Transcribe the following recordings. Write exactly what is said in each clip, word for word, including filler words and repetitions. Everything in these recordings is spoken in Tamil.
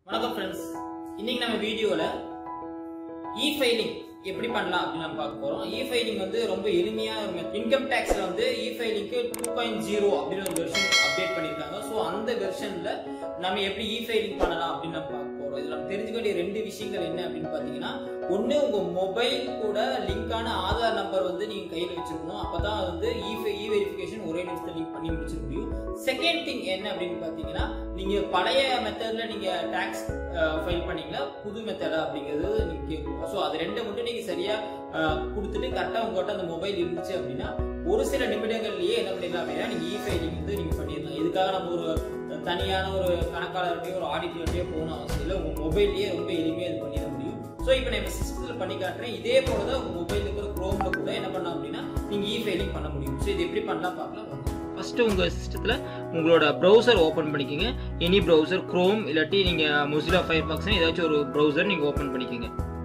வணக்கம் फ्रेंड्स, இன்னைக்கு நம்ம வீடியோல e-filing எப்படி பண்ணலாம் அப்படி நம்ம பார்க்க போறோம். e-filing வந்து ரொம்ப எளிமையா இருக்கும். இன்கம் டாக்ஸ்ல வந்து e-filingக்கு டூ பாயிண்ட் ஜீரோ அப்படின ஒரு வெர்ஷன் அப்டேட் பண்ணிருக்காங்க. சோ அந்த வெர்ஷன்ல நம்ம எப்படி e-filing பண்ணலாம் அப்படி நம்ம பார்க்க போறோம். இதுல நம்ம தெரிஞ்சுக்க வேண்டிய ரெண்டு விஷயங்கள் என்ன அப்படினு பாத்தீங்கன்னா, ஒண்ணு உங்க மொபைல் கூட லிங்கான ஆதார் நம்பர் வந்து நீங்க கையில வச்சிருக்கணும். அப்பதான் வந்து e-வெரிஃபிகேஷன் ஒரே நிமிஷத்துல லிங்க் பண்ணி முடிச்சிட முடியும். செகண்ட் திங் என்ன அப்படினு பாத்தீங்கன்னா, நீங்க பழைய மெத்தட்ல நீங்க டாக்ஸ் ஃபைல் பண்ணீங்களா புது மெத்தடா அப்படிங்கிறது நீங்க கேட்கும். சோ அது ரெண்டு மட்டும் நீங்க சரியா கொடுத்துட்டு கரெக்டா உங்ககிட்ட அந்த மொபைல் இருந்துச்சு அப்படின்னா ஒரு சில நிமிடங்கள்லயே என்ன பண்ணிடலாம் அப்படின்னா நீங்க e-filing வந்து நீங்க பண்ணிடலாம். இதுக்காக நம்ம ஒரு தனியான ஒரு கணக்காளர்கிட்டயோ ஒரு ஆடிட்டர்கிட்டயோ போகணும் அவசியம் இல்லை. உங்க மொபைல்லயே ரொம்ப எளிமையா இது பண்ணிட முடியும். ஸோ இப்போ நான் சிஸ்டத்துல பண்ணி காட்டுறேன். இதே போலதான் உங்க மொபைல் இருக்கிற குரோம்ல கூட என்ன பண்ணலாம் அப்படின்னா நீங்க e-filing பண்ண முடியும். ஸோ இது எப்படி பண்ணலாம் பார்க்கலாம். ஃபர்ஸ்ட் உங்க சிஸ்டத்துல உங்களோட ப்ரௌசர் ஓபன் பண்ணிக்கங்க. எனி ப்ரௌசர், குரோம் இல்லாட்டி நீங்க மொசில்லா ஃபயர்பாக்ஸ் ஏதாச்சும் ஒரு ப்ரௌசர் நீங்க ஓபன் பண்ணிக்கங்க.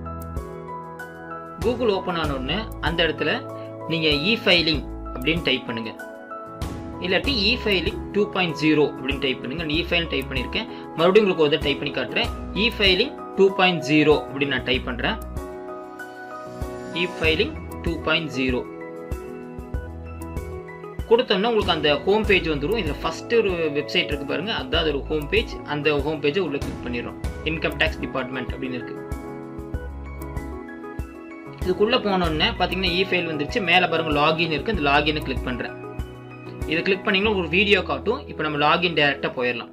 கூகுள் ஓபன் ஆன உடனே அந்த இடத்துல நீங்க e-filing அப்படின்னு டைப் பண்ணுங்க. இல்லாட்டி e-filing டூ பாயிண்ட் ஜீரோ அப்படின்னு டைப் பண்ணுங்க. e-filing டைப் பண்ணிருக்கேன். மறுபடியும் உங்களுக்கு ஒரு டைப் பண்ணி காட்டுறேன். e-filing டூ பாயிண்ட் ஜீரோ அப்படின்னு நான் டைப் பண்றேன். e-filing டூ பாயிண்ட் ஜீரோ கொடுத்தோம்னா உங்களுக்கு அந்த ஹோம் பேஜ் வந்துடும். இதில் ஃபர்ஸ்ட் ஒரு வெப்சைட் இருக்கு பாருங்க, அதுதான் ஒரு ஹோம் பேஜ். அந்த ஹோம் பேஜை உள்ள கிளிக் பண்ணிடுறோம். இன்கம் டேக்ஸ் டிபார்ட்மெண்ட் அப்படின்னு இருக்கு. இதுக்குள்ள போனோடனே பார்த்தீங்கன்னா e-file வந்துருச்சு. மேலே பாருங்க லாகின் இருக்கு. இந்த லாகினை கிளிக் பண்றேன். இதை கிளிக் பண்ணீங்கன்னா ஒரு வீடியோ காட்டும். இப்போ நம்ம லாகின் டைரக்டா போயிடலாம்.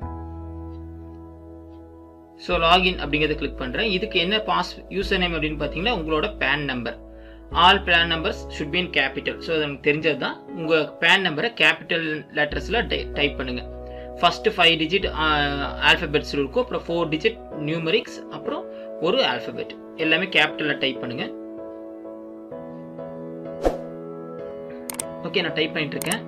ஸோ லாகின் அப்படிங்கிறத கிளிக் பண்றேன். இதுக்கு என்ன பாஸ் யூசர் நேம் அப்படின்னு பார்த்தீங்கன்னா உங்களோட PAN number. All PAN numbers should be in capital. So அது எனக்கு தெரிஞ்சது தான். உங்கள் பேன் நம்பரை கேபிட்டல் லெட்டர்ஸில் டைப் பண்ணுங்க. ஃபர்ஸ்ட் ஃபைவ் டிஜிட் ஆல்ஃபபெட்ஸ் இருக்கும், அப்புறம் ஃபோர் டிஜிட் நியூமரிக்ஸ், அப்புறம் ஒரு ஆல்ஃபபெட் எல்லாமே கேபிட்டலில் டைப் பண்ணுங்க. ஓகே, நான் டைப் பண்ணிட்டு இருக்கேன்.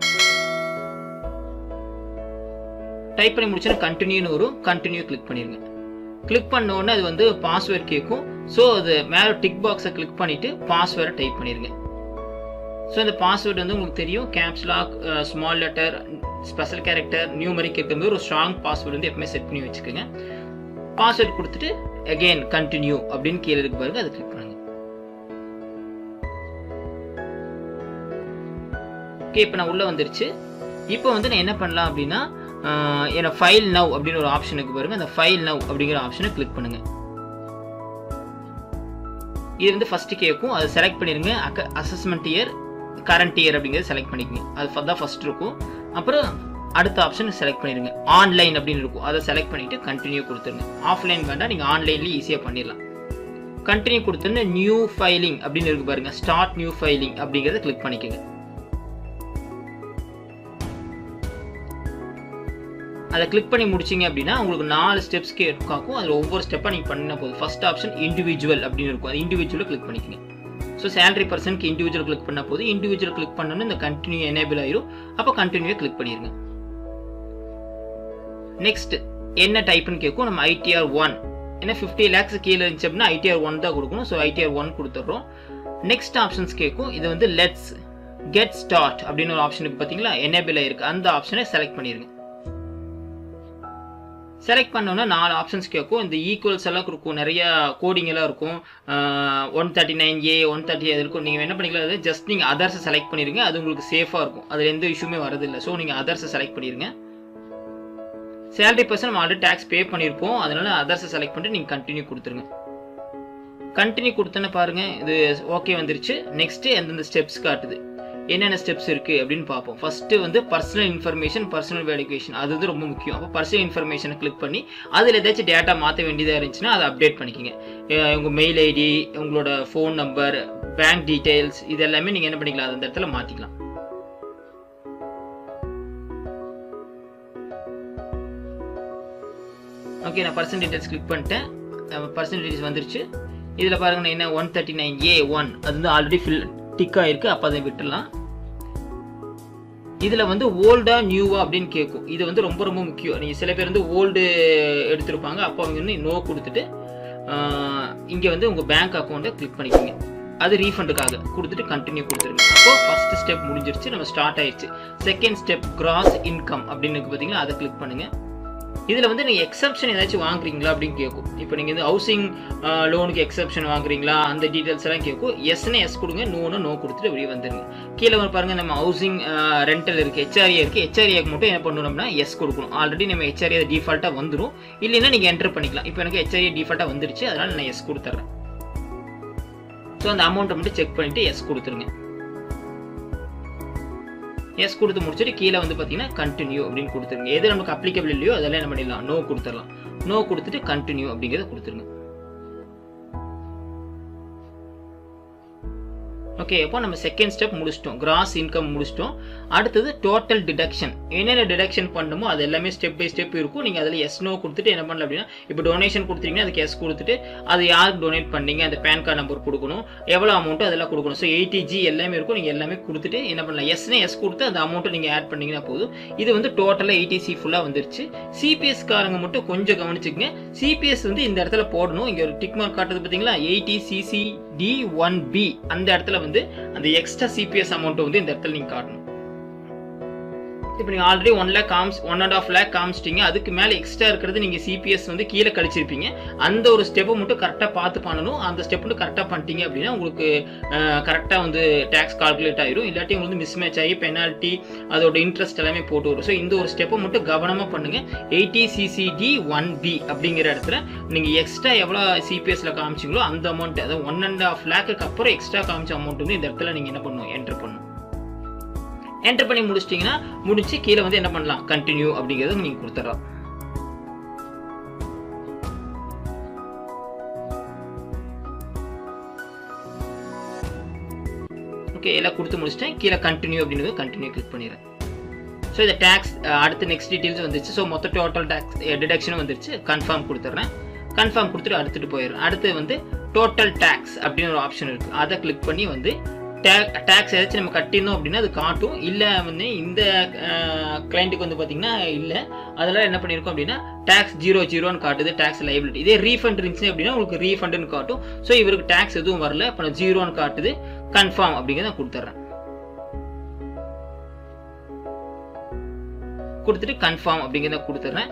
டைப் பண்ணி முடிச்சா கண்டினியூன்னு வரும். கண்டினியூ கிளிக் பண்ணிருங்க. கிளிக் பண்ண உடனே அது வந்து பாஸ்வேர்ட் கேட்கும். ஸோ அது மேலே டிக் பாக்ஸை கிளிக் பண்ணிட்டு பாஸ்வேர்டை டைப் பண்ணிருங்க. ஸோ இந்த பாஸ்வேர்டு வந்து உங்களுக்கு தெரியும். Caps lock, small letter, special character, numeric இருக்கிறது ஒரு ஸ்ட்ராங் பாஸ்வேர்டு வந்து எப்பவுமே செட் பண்ணி வச்சுக்கோங்க. பாஸ்வேர்டு கொடுத்துட்டு அகெயின் கண்டினியூ அப்படின்னு கீழே இருக்கு பாருங்க, அதை கிளிக் பண்ணுங்க. ஓகே, இப்போ நான் உள்ள வந்துருச்சு. இப்போ வந்து நான் என்ன பண்ணலாம் அப்படின்னா என்ன ஃபைல் நவ் அப்படின்னு ஒரு ஆப்ஷனுக்கு பாருங்க. அந்த ஃபைல் நவ் அப்படிங்கிற ஆப்ஷனை கிளிக் பண்ணுங்க. இது வந்து ஃபர்ஸ்ட் கேட்கும். அதை செலக்ட் பண்ணிருங்க. அசஸ்மெண்ட் இயர், கரண்ட் இயர் அப்படிங்கிறத செலக்ட் பண்ணிக்கங்க. அது தான் ஃபர்ஸ்ட் இருக்கும். அப்புறம் அடுத்த ஆப்ஷன் செலக்ட் பண்ணிருங்க. ஆன்லைன் அப்படின்னு இருக்கும். அதை செலக்ட் பண்ணிட்டு கண்டினியூ கொடுத்துருங்க. ஆஃப்லைன் வேண்டாம், நீங்க ஆன்லைன்லயே ஈஸியா பண்ணிடலாம். கண்டினியூ கொடுத்துருங்க. நியூ ஃபைலிங் அப்படின்னு இருக்கு பாருங்க, ஸ்டார்ட் நியூ ஃபைலிங் அப்படிங்கிறத கிளிக் பண்ணிக்கங்க. அதை கிளிக் பண்ணி முடிச்சிங்க அப்படின்னா உங்களுக்கு நாலு ஸ்டெப்ஸ் கேட்கும். அதில் ஒவ்வொரு ஸ்டெப்பாக நீங்கள் பண்ணினா போதும். ஃபர்ஸ்ட் ஆப்ஷன் இண்டிவிஜுவல் அப்படின்னு இருக்கும். அது இண்டிவிஜுவலை கிளிக் பண்ணிக்கங்க. So salary person individual click பண்ணால் போதும். இண்டிவிஜுவல் கிளிக் பண்ணோன்னு இந்த கண்டினியூ எனேபிள் ஆயிரும். அப்போ கண்டினியூ கிளிக் பண்ணிடுங்க. நெக்ஸ்ட் என்ன டைப்னு கேட்கும். நம்ம ஐடிஆர் ஒன், ஏன்னா ஃபிஃப்டி லேக்ஸ் கீழே இருந்துச்சு அப்படின்னா ஐடிஆர் ஒன் தான் கொடுக்கணும். ஸோ ஐடிஆர் ஒன் கொடுத்துட்றோம். நெக்ஸ்ட் ஆப்ஷன்ஸ் கேட்கும். இது வந்து லெட்ஸ் கெட் ஸ்டார்ட் அப்படின்னு ஒரு ஆப்ஷனுக்கு பார்த்தீங்களா எனேபிள் ஆயிருக்கு. அந்த ஆப்ஷனை செலக்ட் பண்ணிடுங்க. செலக்ட் பண்ணோன்னா நாலு ஆப்ஷன்ஸ் கேட்கும். இந்த ஈக்குவல்ஸ் எல்லாம் இருக்கும், நிறைய கோடிங் எல்லாம் இருக்கும். One thirty nine A one thirty அது இருக்கும். நீங்கள் என்ன பண்ணிக்கலாம், அது ஜஸ்ட் நீங்கள் அதர்ஸை செலக்ட் பண்ணிடுங்க. அது உங்களுக்கு சேஃபாக இருக்கும். அதில் எந்த இஷ்யூமே வரதில்லை. ஸோ நீங்கள் அதர்ஸை செலக்ட் பண்ணிடுங்க. சேலரி பர்சன் நம்ம ஆல்ரெடி டேக்ஸ் பே பண்ணியிருப்போம். அதனால அதர்ஸை செலக்ட் பண்ணிட்டு நீங்கள் கண்டினியூ கொடுத்துருங்க. கண்டினியூ கொடுத்தோன்னு பாருங்க இது ஓகே வந்துருச்சு. நெக்ஸ்ட் எந்தெந்த ஸ்டெப்ஸ் காட்டுது, என்னென்ன ஸ்டெப்ஸ் இருக்குது அப்படின்னு பார்ப்போம். ஃபர்ஸ்ட்டு வந்து பர்சனல் இன்ஃபர்மேஷன், பர்சனல் வெரிஃபிகேஷன். அது வந்து ரொம்ப முக்கியம். அப்போ பர்சனல் இன்ஃபர்மேஷனை கிளிக் பண்ணி அதில் ஏதாச்சும் டேட்டா மாற்ற வேண்டியதாக இருந்துச்சுன்னா அதை அப்டேட் பண்ணிக்கோங்க. உங்கள் மெயில் ஐடி, உங்களோட ஃபோன் நம்பர், பேங்க் டீட்டெயில்ஸ், இது எல்லாமே நீங்கள் என்ன பண்ணிக்கலாம், அந்த இடத்துல மாற்றிக்கலாம். ஓகே, நான் பர்சனல் டீட்டெயில்ஸ் கிளிக் பண்ணிட்டேன். பர்சனல் டீட்டெயில்ஸ் வந்துருச்சு. இதில் பாருங்க என்ன one thirty nine A one அது வந்து ஆல்ரெடி ஃபில் டிக் ஆயிருக்கு. அப்போ அதை விட்டுடலாம். இதில் வந்து ஓல்டா நியூவா அப்படின்னு கேட்கும். இது வந்து ரொம்ப ரொம்ப முக்கியம். நீங்கள் சில பேர் வந்து ஓல்டு எடுத்திருப்பாங்க. அப்போ அவங்க வந்து நோ கொடுத்துட்டு இங்கே வந்து உங்கள் பேங்க் அக்கௌண்ட்டை கிளிக் பண்ணிக்கோங்க. அது ரீஃபண்டுக்காக கொடுத்துட்டு கண்டினியூ கொடுத்துருங்க. அப்போ ஃபர்ஸ்ட் ஸ்டெப் முடிஞ்சிருச்சு, நம்ம ஸ்டார்ட் ஆயிடுச்சு. செகண்ட் ஸ்டெப் கிராஸ் இன்கம் அப்படின்னு பார்த்தீங்கன்னா அதை கிளிக் பண்ணுங்க. இதில் வந்து நீங்கள் எக்ஸப்ஷன் ஏதாச்சும் வாங்குறீங்களா அப்படின்னு கேட்கும். இப்போ நீங்கள் வந்து ஹவுசிங் லோனுக்கு எக்ஸப்ஷன் வாங்குறீங்களா அந்த டீட்டெயில்ஸ் எல்லாம் கேட்கும். எஸ்ன்னு எஸ் கொடுங்க, நோன்னு நோ கொடுத்துட்டு அப்படியே வந்துருங்க. கீழே வந்து பாருங்கள் நம்ம ஹவுசிங் ரெண்டல் இருக்குது, ஹெச்ஆர்ஏ இருக்குது. ஹெச்ஆர்ஏக்கு மட்டும் என்ன பண்ணணும்னா எஸ் கொடுக்கணும். ஆல்ரெடி நம்ம ஹெச்ஆர்ஏ டிஃபால்ட்டாக வந்துடும், இல்லைன்னா நீங்கள் என்டர் பண்ணிக்கலாம். இப்போ எனக்கு ஹெச்ஆர்ஏ டிஃபால்ட்டாக வந்துருச்சு, அதனால் நான் எஸ் கொடுத்துட்றேன். ஸோ அந்த அமௌண்ட்டை மட்டும் செக் பண்ணிவிட்டு எஸ் கொடுத்துருங்க. எஸ் கொடுத்து முடிச்சுட்டு கீழே வந்து பார்த்தீங்கன்னா கண்டினியூ அப்படின்னு கொடுத்துருங்க. எது நமக்கு அப்ளிகபிள் இல்லையோ அதெல்லாம் என்ன பண்ணிடலாம், நோ கொடுத்துடலாம். நோ கொடுத்துட்டு கண்டினியூ அப்படிங்கிறத கொடுத்துருங்க. ஓகே, அப்போ நம்ம செகண்ட் ஸ்டெப் முடிச்சிட்டோம், கிராஸ் இன்கம் முடிச்சிட்டோம். அடுத்தது டோட்டல் டிடக்ஷன். என்னென்ன டிடக்ஷன் பண்ணணுமோ அது எல்லாமே ஸ்டெப் பை ஸ்டெப் இருக்கும். நீங்கள் அதில் எஸ் நோ கொடுத்துட்டு என்ன பண்ணல அப்படின்னா, இப்போ டொனேஷன் கொடுத்துட்டீங்கன்னா அதுக்கு எஸ் கொடுத்துட்டு அது யாருக்கு டொனேட் பண்ணீங்க, அந்த பேன் கார்டு நம்பர் கொடுக்கணும், எவ்வளோ அமௌண்ட்டோ அதெல்லாம் கொடுக்கணும். ஸோ எயிட்டி ஜி எல்லாமே இருக்கும். நீங்கள் எல்லாமே கொடுத்துட்டு என்ன பண்ணலாம், எஸ்னே எஸ் கொடுத்து அந்த அமௌண்ட்டை நீங்கள் ஆட் பண்ணிங்கன்னா போதும். இது வந்து டோட்டலாக எயிட்டி சி ஃபுல்லாக வந்துருச்சு. சிபிஎஸ் காரங்க மட்டும் கொஞ்சம் கவனிச்சுக்கங்க. சிபிஎஸ் வந்து இந்த இடத்துல போடணும். இங்கே ஒரு டிக் மார்க் காட்டுறது பார்த்தீங்களா, eighty CC D one B, அந்த இடத்துல வந்து அந்த எக்ஸ்ட்ரா சிபிஎஸ் அமௌண்ட் வந்து இந்த இடத்துல நீங்க காட்டணும். இப்போ நீங்கள் already one lakh comes one and half lakh காமிச்சிட்டிங்க. அதுக்கு மேலே எக்ஸ்ட்ரா இருக்கிறது நீங்கள் சிபிஎஸ் வந்து கீழே கழிச்சிருப்பீங்க. அந்த ஒரு ஸ்டெப்பை மட்டும் கரெக்டாக பார்த்து பண்ணணும். அந்த ஸ்டெப் மட்டும் கரெக்டாக பண்ணிட்டீங்க அப்படின்னா உங்களுக்கு கரெக்டாக வந்து டேக்ஸ் கால்குலேட் ஆயிரும். இல்லாட்டி உங்களுக்கு வந்து மிஸ்மேட்ச் ஆகி பெனால்ட்டி அதோட இன்ட்ரெஸ்ட் எல்லாமே போட்டு வரும். ஸோ இந்த ஒரு ஸ்டெப்பை மட்டும் கவனமாக பண்ணுங்க. எயிட்டி சிசிடி ஒன் பி அப்படிங்கிற இடத்துல நீங்கள் எக்ஸ்ட்ரா எவ்வளோ சிபிஎஸ்ல காமிச்சிங்களோ அந்த அமௌண்ட், அதாவது ஒன் அண்ட் ஆஃப் லேக்குக்கு அப்புறம் எக்ஸ்ட்ரா காமிச்ச அமௌண்ட் வந்து இந்த இடத்துல நீங்கள் என்ன பண்ணணும், என்டர் பண்ணணும். என்டர் பண்ணி முடிச்சிட்டிங்கன்னா முடிச்சு கீழே வந்து என்ன பண்ணலாம், கண்டினியூ அப்படிங்கிறத நீங்கள் கொடுத்துடலாம். ஓகே, எல்லாம் கொடுத்து முடிச்சிட்டேன். கீழே கண்டினியூ அப்படிங்கிறது கண்டினியூ கிளிக் பண்ணிடுறேன். ஸோ இந்த டேக்ஸ் அடுத்து நெக்ஸ்ட் டீட்டெயில்ஸ் வந்துருச்சு. ஸோ மொத்த டோட்டல் டேக்ஸ் டிடக்ஷனும் வந்துருச்சு. கன்ஃபார்ம் கொடுத்துட்றேன். கன்ஃபார்ம் கொடுத்துட்டு அடுத்துட்டு போயிடுறேன். அடுத்து வந்து டோட்டல் டேக்ஸ் அப்படின்னு ஒரு ஆப்ஷன் இருக்குது. அதை கிளிக் பண்ணி வந்து டேக்ஸ் ஏதாச்சும் நம்ம கட்டியிருந்தோம் அப்படின்னா அது காட்டும். இல்லை வந்து இந்த கிளைண்ட்டுக்கு வந்து பார்த்தீங்கன்னா இல்லை, அதெல்லாம் என்ன பண்ணியிருக்கோம் அப்படின்னா டேக்ஸ் ஜீரோ ஜீரோன்னு காட்டுது, டேக்ஸ் லைபிலிட்டி. இதே ரீஃபண்ட் இருந்துச்சு அப்படின்னா உங்களுக்கு ரீஃபண்டுன்னு காட்டும். ஸோ இவருக்கு டேக்ஸ் எதுவும் வரல, இப்போ நான் ஜீரோன்னு காட்டுது. கன்ஃபார்ம் அப்படிங்கிறத கொடுத்துட்றேன். கொடுத்துட்டு கன்ஃபார்ம் அப்படிங்கிறத கொடுத்துட்றேன்.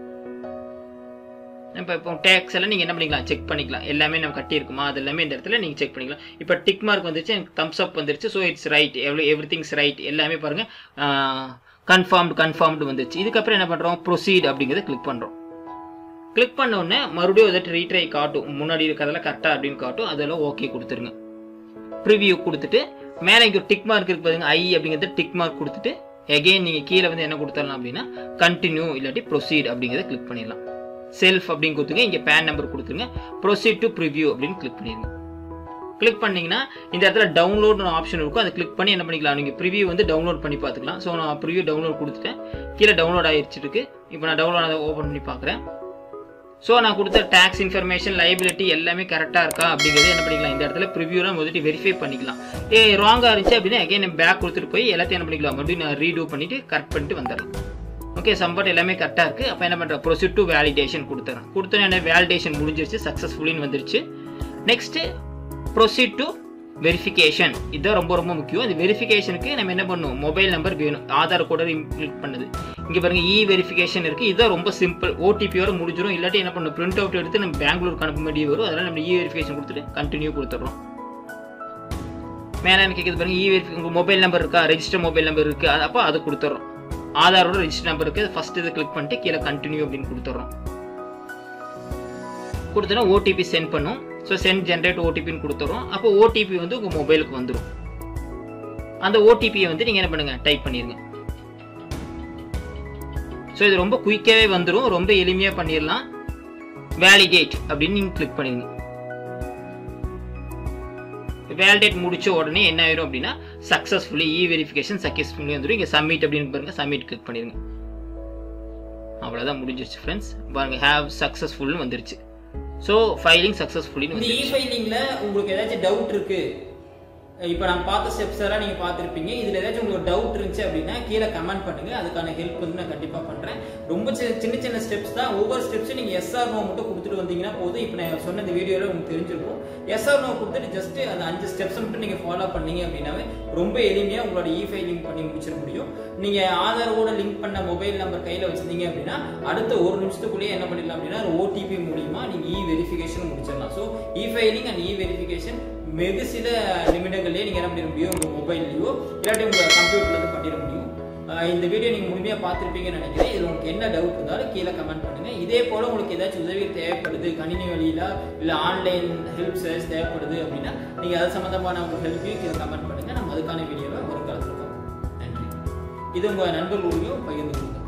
இப்போ இப்போ டேக்ஸ் எல்லாம் நீங்கள் என்ன பண்ணிக்கலாம், செக் பண்ணிக்கலாம். எல்லாமே நம்ம கட்டியிருக்குமா அது எல்லாமே இந்த இடத்துல நீங்கள் செக் பண்ணிக்கலாம். இப்போ டிக் மார்க் வந்துருச்சு, எனக்கு தம்ஸ் அப் வந்துருச்சு. ஸோ இட்ஸ் ரைட், எவ்வளோ எவ்ரி திங்ஸ் ரைட் எல்லாமே பாருங்கள் கன்ஃபார்ம்டு கன்ஃபார்ம்டு வந்துருச்சு. இதுக்கப்புறம் என்ன பண்ணுறோம், ப்ரொசீட் அப்படிங்கிறத கிளிக் பண்ணுறோம். கிளிக் பண்ண உடனே மறுபடியும் எதாச்சும் ரீட்ரை காட்டும், முன்னாடி இருக்கிறதெல்லாம் கரெக்டாக அப்படின்னு காட்டும். அதெல்லாம் ஓகே கொடுத்துருங்க. ப்ரிவியூ கொடுத்துட்டு மேலே இங்கே டிக் மார்க் இருக்கு பாருங்க, ஐ அப்படிங்கிறத டிக் மார்க் கொடுத்துட்டு எகெயின் நீங்கள் கீழே வந்து என்ன கொடுத்துடலாம் அப்படின்னா கண்டினியூ இல்லாட்டி ப்ரொசீட் அப்படிங்கிறத கிளிக் பண்ணிடலாம். செல்ஃப் அப்படின்னு கொடுத்துங்க, இங்கே பேன் நம்பர் கொடுத்துருங்க. ப்ரொசீட் டு ப்ரிவியூ அப்படின்னு கிளிக் பண்ணிடுங்க. கிளிக் பண்ணிங்கன்னா இந்த இடத்துல டவுன்லோட் ஆப்ஷன் இருக்கும். அதை கிளிக் பண்ணி என்ன பண்ணிக்கலாம், நீங்கள் ப்ரிவியூ வந்து டவுன்லோட் பண்ணி பார்த்துக்கலாம். ஸோ நான் ப்ரிவியூ டவுன்லோட் கொடுத்துட்டேன். கீழே டவுன்லோட் ஆகிடுச்சு இருக்கு. இப்போ நான் டவுன்லோட் அதை ஓப்பன் பண்ணி பார்க்குறேன். ஸோ நான் கொடுத்த டேக்ஸ் இன்ஃபர்மேஷன் லைபிலிட்டி எல்லாமே கரெக்டாக இருக்கா அப்படிங்கிறது என்ன பண்ணிக்கலாம், இந்த இடத்துல ப்ரிவியூலாம் முதல்ல வெரிஃபை பண்ணிக்கலாம். ஏ ராங்காக இருந்துச்சு அப்படின்னா அகைன் பேக் கொடுத்துட்டு போய் எல்லாத்தையும் என்ன பண்ணிக்கலாம், மறுபடியும் நான் ரீடூ பண்ணிவிட்டு கரெக்ட் பண்ணிட்டு வந்துடலாம். ஓகே, சம்பட் எல்லாமே கரெக்டாக இருக்குது. அப்போ என்ன பண்ணுறேன், ப்ரொசீட் டு வேலிடேஷன் கொடுத்துறேன். கொடுத்தோன்னே என்ன வேலிடேஷன் முடிஞ்சிருச்சு, சக்ஸஸ்ஃபுல்லின்னு வந்துருச்சு. Next proceed to verification. இதுதான் ரொம்ப ரொம்ப முக்கியம். இந்த வெரிஃபிகேஷனுக்கு நம்ம என்ன பண்ணணும், மொபைல் நம்பர் வேணும். ஆதார் கூட இன்க்ளூட் பண்ணுது. இங்கே பாருங்க இ வெரிஃபிகேஷன் இருக்குது. இதுதான் ரொம்ப சிம்பிள். ஓடிபியோட முடிஞ்சிடும். இல்லாட்டி என்ன பண்ணணும், பிரிண்ட் அவுட் எடுத்து நம்ம பெங்களூருக்கு அனுப்ப வேண்டிய வரும். அதனால் நம்ம இ வெரிஃபிகேஷன் கொடுத்துட்டு கண்டினியூ கொடுத்துட்றோம். மேலே எனக்கு கேட்குது பாருங்க, இ வெரிஃபி உங்கள் மொபைல் நம்பர் இருக்கா, ரெஜிஸ்டர் மொபைல் நம்பர் இருக்குது, அப்போ அதை கொடுத்துட்றோம். ஆதாரோட ரெஜிஸ்டர் நம்பர் இருக்குது, ஃபர்ஸ்ட் இதை கிளிக் பண்ணிட்டு கீழே கண்டினியூ அப்படின்னு கொடுத்துட்றோம். கொடுத்தோன்னா ஓடிபி சென்ட் பண்ணும். ஸோ சென்ட் ஜென்ரேட் ஓடிபின்னு கொடுத்துறோம். அப்போ ஓடிபி வந்து உங்கள் மொபைலுக்கு வந்துடும். அந்த ஓடிபியை வந்து நீங்கள் என்ன பண்ணுங்க, டைப் பண்ணிடுங்க. ஸோ இது ரொம்ப குயிக்காகவே வந்துடும், ரொம்ப எளிமையாக பண்ணிடலாம். வேலிடேட் அப்படின்னு நீங்கள் கிளிக் பண்ணிடுங்க. வேலிடேட் முடிச்ச உடனே என்ன ஆயிரும் அப்படின்னா சக்ஸஸ்ஃபுல்லி இ வெரிஃபிகேஷன் சக்ஸஸ்ஃபுல்லி வந்துடும். இங்கே சப்மிட் அப்படின்னு பாருங்க, சப்மிட் கிளிக் பண்ணிடுங்க. அவ்வளோதான் முடிஞ்சிருச்சு ஃப்ரெண்ட்ஸ். பாருங்க ஹேவ் சக்ஸஸ்ஃபுல்னு வந்துருச்சு. So filing successfully. இந்த இ ஃபைலிங்கில் உங்களுக்கு ஏதாச்சும் டவுட் இருக்கு இப்போ நான் பார்த்த ஸ்டெப்ஸ் எல்லாம் நீங்கள் பார்த்துருப்பீங்க. இதில் ஏதாச்சும் உங்களுக்கு டவுட் இருந்துச்சு அப்படின்னா கீழே கமெண்ட் பண்ணுங்க. அதுக்கான ஹெல்ப் வந்து நான் கண்டிப்பாக பண்ணுறேன். ரொம்ப சின்ன சின்ன ஸ்டெப்ஸ் தான். ஒவ்வொரு ஸ்டெப்ஸும் நீங்கள் எஸ் ஆர் நோ மட்டும் கொடுத்துட்டு வந்தீங்கன்னா போதும். இப்போ நான் சொன்ன இந்த வீடியோவில் உங்களுக்கு தெரிஞ்சிருக்கும். எஸ் ஆர் நோ கொடுத்துட்டு ஜஸ்ட் அந்த அஞ்சு ஸ்டெப்ஸ் மட்டும் நீங்கள் ஃபாலோ பண்ணீங்க அப்படின்னாவே ரொம்ப எளிமையாக உங்களோட இ ஃபைலிங் பண்ணி முடிச்சிட முடியும். நீங்கள் ஆதாரோட லிங்க் பண்ண மொபைல் நம்பர் கையில் வச்சிருந்தீங்க அப்படின்னா அடுத்த ஒரு நிமிஷத்துக்குள்ளேயே என்ன பண்ணிடலாம் அப்படின்னா ஓடிபி மூலியமா நீங்கள் இ வெரிஃபிகேஷன் முடிச்சிடலாம். So e filing and e verification வெகு சில நிமிடங்கள்லேயே நீங்கள் என்ன பண்ணிட முடியும், உங்கள் மொபைல்லையோ இல்லாட்டி உங்கள் கம்ப்யூட்டர்லேருந்து பண்ணிட முடியும். இந்த வீடியோ நீங்கள் முழுமையாக பார்த்துருப்பீங்கன்னு நினைக்கிறேன். இது உங்களுக்கு என்ன டவுட் இருந்தாலும் கீழே கமெண்ட் பண்ணுங்கள். இதே போல் உங்களுக்கு ஏதாச்சும் உதவி தேவைப்படுது, கணினி வழியில் இல்லை ஆன்லைன் ஹெல்ப் சர்வீஸ் தேவைப்படுது அப்படின்னா நீங்கள் அது சம்மந்தமான உங்கள் ஹெல்ப்பையும் கீழே கமெண்ட் பண்ணுங்கள். நம்ம அதுக்கான வீடியோவை ஒரு காலத்தில் பார்ப்போம். நன்றி. இது உங்கள் நண்பர்களோடையும் பகிர்ந்து கொடுங்க.